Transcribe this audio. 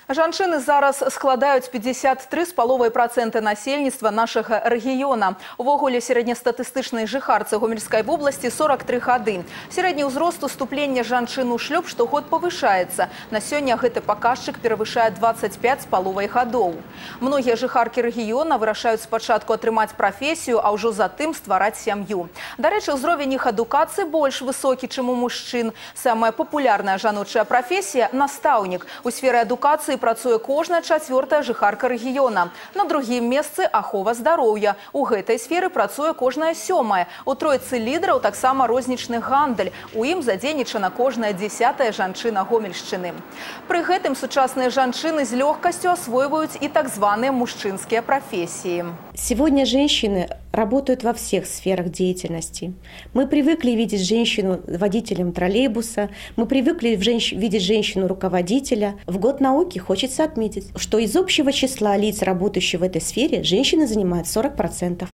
Жанчыны зараз складаюць 53,5% насельніцтва нашага рэгіёна. Увогуле сярэднестатыстычнай жыхарцы Гомельскай вобласці 43 гады. Сярэдні ўзрост уступлення жанчын у шлюб штогод павышаецца. На сёння гэты паказчык перавышае 25,5 гадоў. Многія жыхаркі рэгіёна вырашаюць спачатку атрымаць прафесію, а ўжо затым ствараць сям'ю. Дарэчы, узровень іх адукацыі больш высокі, чым у мужчын. Самая папулярная жаночая прафесія – настаўнік. У сферы адукацыі працуе кожная чацвёртая жыхарка рэгіёна. На другім месцы ахова здароўя. У гэтай сферы працуе кожная сёмая. У тройцы лідараў таксама рознічны гандаль. У ім задзейнічана кожная 10-я жанчына Гомельшчыны. Пры гэтым сучасныя жанчыны з лёгкасцю асвойваюць і так званыя мужчынскія профессии. Сегодня женщины работают во всех сферах деятельности. Мы привыкли видеть женщину водителем троллейбуса, мы привыкли видеть женщину-руководителя. В год науки хочется отметить, что из общего числа лиц, работающих в этой сфере, женщины занимают 40%.